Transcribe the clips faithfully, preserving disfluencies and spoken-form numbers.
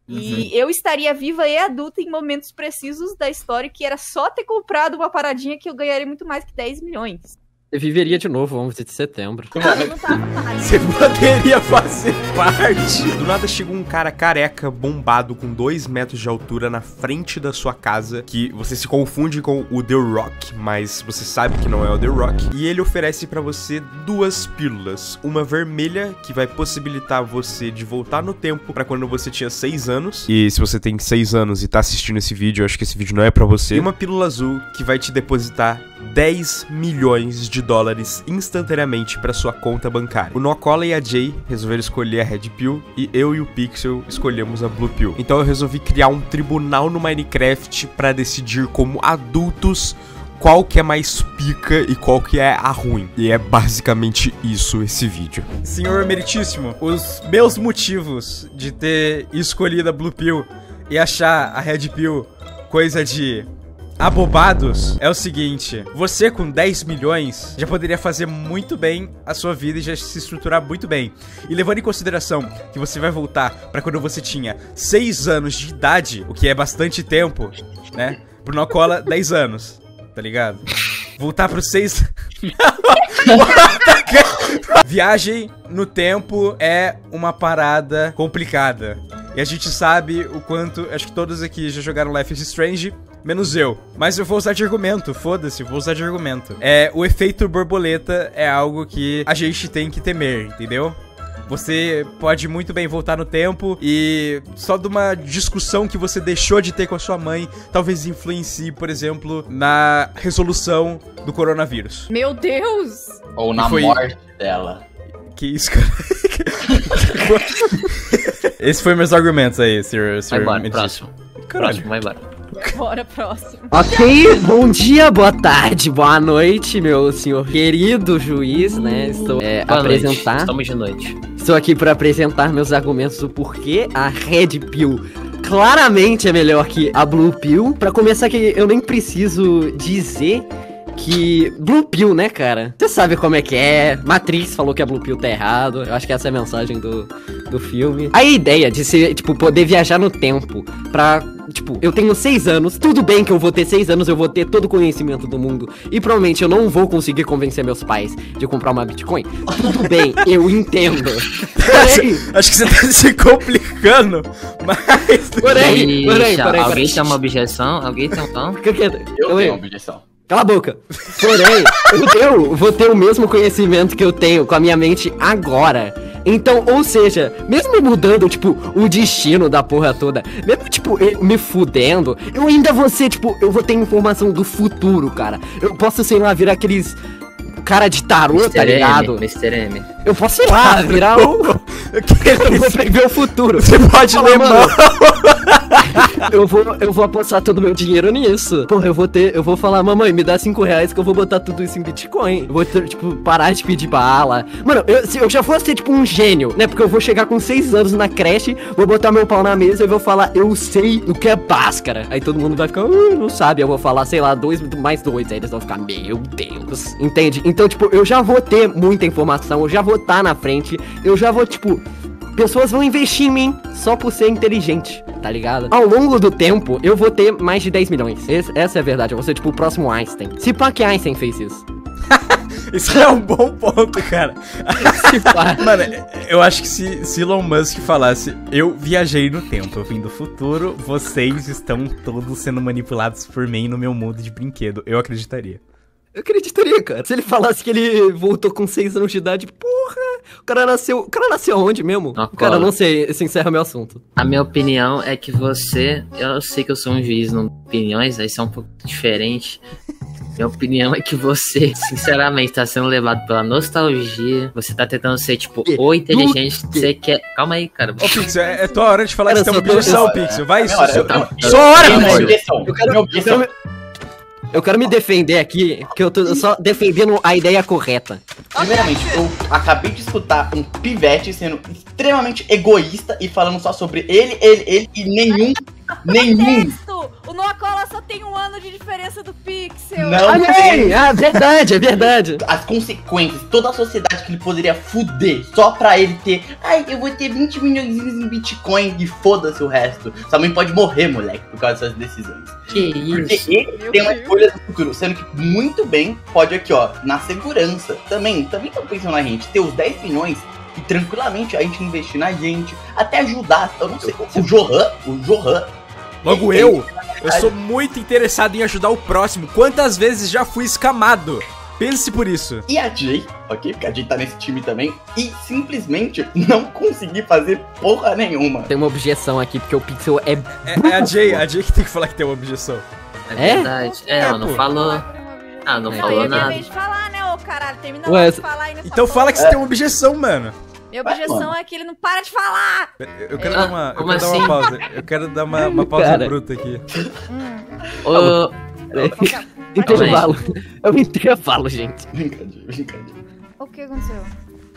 E uhum. eu estaria viva e adulta em momentos precisos da história, que era só ter comprado uma paradinha que eu ganharia muito mais que dez milhões. Eu viveria de novo onze de setembro. Eu não tava mais. Você poderia fazer parte. Do nada chega um cara careca, bombado, com dois metros de altura na frente da sua casa, que você se confunde com o The Rock, mas você sabe que não é o The Rock. E ele oferece pra você duas pílulas. Uma vermelha, que vai possibilitar você de voltar no tempo pra quando você tinha seis anos. E se você tem seis anos e tá assistindo esse vídeo, eu acho que esse vídeo não é pra você. E uma pílula azul, que vai te depositar dez milhões de dólares instantaneamente para sua conta bancária. O Nocola e a Jay resolveram escolher a Red Pill e eu e o Pixel escolhemos a Blue Pill. Então eu resolvi criar um tribunal no Minecraft para decidir como adultos qual que é mais pica e qual que é a ruim. E é basicamente isso esse vídeo. Senhor Meritíssimo, os meus motivos de ter escolhido a Blue Pill e achar a Red Pill coisa de abobados é o seguinte: você com dez milhões já poderia fazer muito bem a sua vida e já se estruturar muito bem. E levando em consideração que você vai voltar pra quando você tinha seis anos de idade, o que é bastante tempo, né? Pro Nocola, dez anos, tá ligado? Voltar pros seis... Viagem no tempo é uma parada complicada. E a gente sabe o quanto... Acho que todos aqui já jogaram Life is Strange, menos eu. Mas eu vou usar de argumento, foda-se, vou usar de argumento. É, o efeito borboleta é algo que a gente tem que temer, entendeu? Você pode muito bem voltar no tempo e só de uma discussão que você deixou de ter com a sua mãe talvez influencie, por exemplo, na resolução do coronavírus. Meu Deus! Ou na foi... morte dela. Que isso, cara? Esse foi meus argumentos aí, senhor. senhor vai embora, próximo. Caralho. Próximo, vai embora. Bora, próximo. Ok, bom dia, boa tarde, boa noite, meu senhor querido juiz, né? Estou é, boa apresentar. Noite. Estamos de noite. Estou aqui para apresentar meus argumentos do porquê a Red Pill claramente é melhor que a Blue Pill. Pra começar, que eu nem preciso dizer que Blue Pill, né, cara? Você sabe como é que é. Matrix falou que a Blue Pill tá errado. Eu acho que essa é a mensagem do, do filme. A ideia de ser, tipo, poder viajar no tempo pra... Tipo, eu tenho seis anos, tudo bem que eu vou ter seis anos, eu vou ter todo o conhecimento do mundo. E provavelmente eu não vou conseguir convencer meus pais de comprar uma Bitcoin. Tudo bem, eu entendo. Porém... Acho que você tá se complicando, mas... Porém, porém, porém... Alguém tem uma objeção? Alguém tem um tom? Eu tenho uma objeção. Cala a boca. Porém, eu vou ter o mesmo conhecimento que eu tenho com a minha mente agora. Então, ou seja, mesmo mudando, tipo, o destino da porra toda, mesmo, tipo, me fudendo, eu ainda vou ser, tipo, eu vou ter informação do futuro, cara. Eu posso, sei lá, virar aqueles cara de tarô, mister tá ligado? M, mister M. Eu posso, sei lá, virar o... Eu vou prever o futuro. Você pode ler, mano. Eu vou, eu vou apostar todo o meu dinheiro nisso. Porra, eu vou ter, eu vou falar, mamãe, me dá cinco reais que eu vou botar tudo isso em Bitcoin. Eu vou, ter, tipo, parar de pedir bala. Mano, eu, se eu já fosse ser, tipo, um gênio, né? Porque eu vou chegar com seis anos na creche, vou botar meu pau na mesa e vou falar, eu sei o que é Bhaskara. Aí todo mundo vai ficar, uh, não sabe. Eu vou falar, sei lá, dois mais dois. Aí eles vão ficar, meu Deus. Entende? Então, tipo, eu já vou ter muita informação, eu já vou estar na frente, eu já vou, tipo... Pessoas vão investir em mim só por ser inteligente, tá ligado? Ao longo do tempo, eu vou ter mais de dez milhões. Esse, essa é a verdade, eu vou ser tipo o próximo Einstein. Se pá que Einstein fez isso. Isso é um bom ponto, cara. Mano, eu acho que se, se Elon Musk falasse, eu viajei no tempo, eu vim do futuro, vocês estão todos sendo manipulados por mim no meu mundo de brinquedo, eu acreditaria. Eu acreditaria, cara. Se ele falasse que ele voltou com seis anos de idade, porra, o cara nasceu... O cara nasceu onde mesmo? Não, cara, não sei, esse encerra meu assunto. A minha opinião é que você... Eu sei que eu sou um juiz, não opiniões, aí são um pouco diferente. Minha opinião é que você, sinceramente, tá sendo levado pela nostalgia. Você tá tentando ser, tipo, o inteligente que você quer... Calma aí, cara. Ô, Pixel, é, é tua hora de falar cara, que você tem uma objeção, Pixel. Vai, isso. Só hora, Pixel. Eu quero objeção. Eu quero me defender aqui, que eu tô só defendendo a ideia correta. Primeiramente, eu acabei de escutar um pivete sendo extremamente egoísta e falando só sobre ele, ele, ele e nenhum, nenhum. O Nocola só tem tem um ano de diferença do Pixel. Não Ah, tem. tem! Ah, verdade, é verdade. As consequências, toda a sociedade que ele poderia fuder só pra ele ter. Ai, eu vou ter vinte milhões em Bitcoin e foda-se o resto. Sua mãe pode morrer, moleque, por causa dessas decisões. Que Porque isso? ele Meu tem uma Deus. escolha do futuro, sendo que muito bem pode aqui, ó, na segurança. Também, também tô pensando na gente, ter os dez milhões e tranquilamente a gente investir na gente, até ajudar, eu não sei, o Johan, o Johan. Logo ele- eu, eu sou muito interessado em ajudar o próximo. Quantas vezes já fui escamado? Pense por isso. E a Jay, ok? Porque a Jay tá nesse time também, e simplesmente não consegui fazer porra nenhuma. Tem uma objeção aqui, porque o Pixel é... É, é a Jay, a Jay que tem que falar que tem uma objeção. É É? verdade. É, ela não pô. falou. Ah, não É, falou eu nada. acabei de falar, né, ô caralho? Termina Ué, logo de falar aí nessa Então porra. fala que você tem uma objeção, mano. Minha Vai, objeção mano. é que ele não para de falar. Eu- Eu quero Ah, dar uma, eu como quero dar uma assim? pausa. Eu quero dar uma, uma pausa Cara. bruta aqui. Hum. Ô, Intervalo. É um intervalo, gente. Brincadeira, brincadeira. O que aconteceu?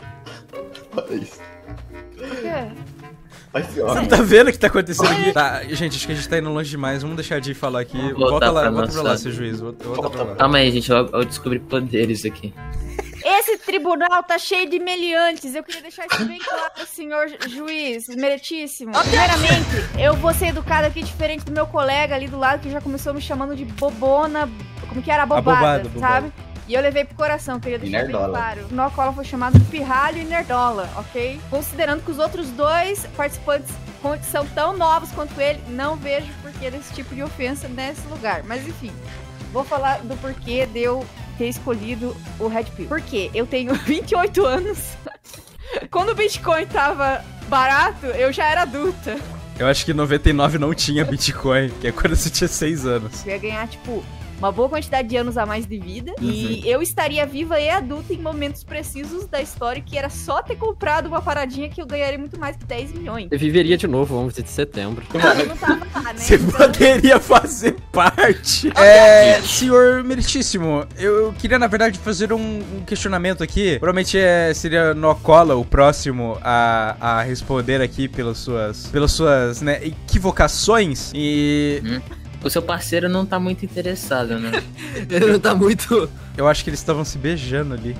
Olha isso. O quê? Vai ser Você não ótimo. tá vendo o que tá acontecendo aqui? Tá, gente, acho que a gente tá indo longe demais. Vamos deixar a Jay falar aqui. Vamos Volta voltar lá, pra volta pra lá, nossa- seu juiz. Volta, volta pra lá. calma aí, gente. Eu, eu descobri poderes aqui. Esse tribunal tá cheio de meliantes. Eu queria deixar isso bem claro, senhor ju- juiz, meritíssimo. Primeiramente, eu vou ser educado aqui diferente do meu colega ali do lado que já começou me chamando de bobona. Como que era? Bobada, Abobada, bobada. sabe? E eu levei pro coração, queria deixar bem nerdola. claro. O Nocola foi chamado de pirralho e nerdola, ok? Considerando que os outros dois participantes com- são tão novos quanto ele, não vejo porquê desse tipo de ofensa nesse lugar. Mas enfim, vou falar do porquê de eu ter escolhido o Red Pill. Por quê? Eu tenho vinte e oito anos. Quando o Bitcoin tava barato, eu já era adulta. Eu acho que em noventa e nove não tinha Bitcoin, que é quando você tinha seis anos. Eu ia ganhar, tipo, uma boa quantidade de anos a mais de vida. E eu estaria viva e adulta em momentos precisos da história, que era só ter comprado uma paradinha que eu ganharia muito mais que dez milhões. Eu viveria de novo, onze de setembro. Eu não tava lá, né? Você Então, poderia fazer parte. É, senhor meritíssimo, eu queria, na verdade, fazer um, um questionamento aqui. Provavelmente é, seria Nocola o próximo a, a responder aqui pelas suas, pelas suas né, equivocações. E O seu parceiro não tá muito interessado, né? Ele não tá muito... eu acho que eles estavam se beijando ali.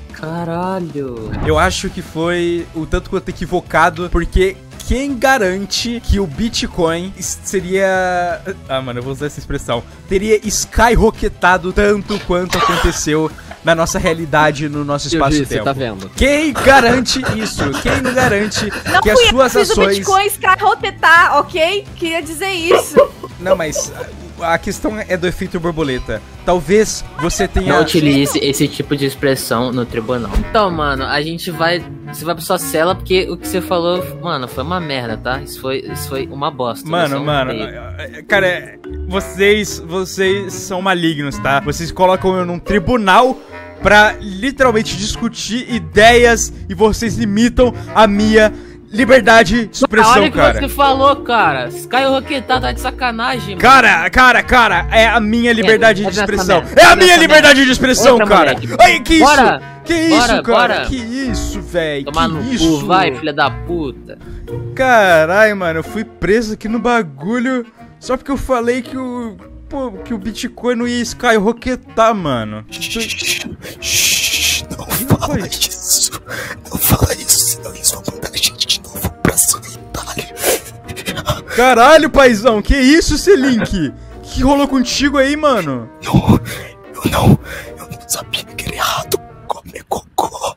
Caralho. Eu acho que foi o tanto quanto equivocado, porque quem garante que o Bitcoin seria... Ah, mano, eu vou usar essa expressão. Teria skyrocketado tanto quanto aconteceu na nossa realidade, no nosso Eu vi, você espaço-tempo. tá vendo. Quem garante isso? Quem não garante Não que fui as eu suas que fiz o ações... Bitcoin escarrotetar, ok? Queria dizer isso. Não, mas a a questão é do efeito borboleta. Talvez você tenha... Não utilize esse tipo de expressão no tribunal. Então, mano, a gente vai. Você vai pra sua cela porque o que você falou, mano, foi uma merda, tá? Isso foi, isso foi uma bosta. você é Mano, um mano, feio. cara, vocês, vocês são malignos, tá? Vocês colocam eu num tribunal pra literalmente discutir ideias e vocês limitam a minha liberdade de expressão, Olha o que cara. você falou, cara. Skyrocket tá de sacanagem, mano. Cara, cara, cara, é a minha liberdade É, de é expressão. nessa merda, É a é minha nessa liberdade de expressão, Outra, cara. moleque. Ai, que isso? Bora, Que isso, bora, cara? bora. Que isso, velho? Tomar Que no isso? cu, vai, filha da puta. Caralho, mano, eu fui preso aqui no bagulho só porque eu falei que o. Pô, que o Bitcoin não ia skyrocketar, mano. Não fala isso. Não fala isso, senão eles vão mandar a gente de novo pra sanitário. Caralho, paizão, que isso, Selink? O que rolou contigo aí, mano? Não, eu não. Eu não sabia que era errado comer cocô.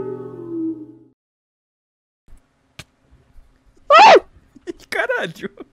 Caralho.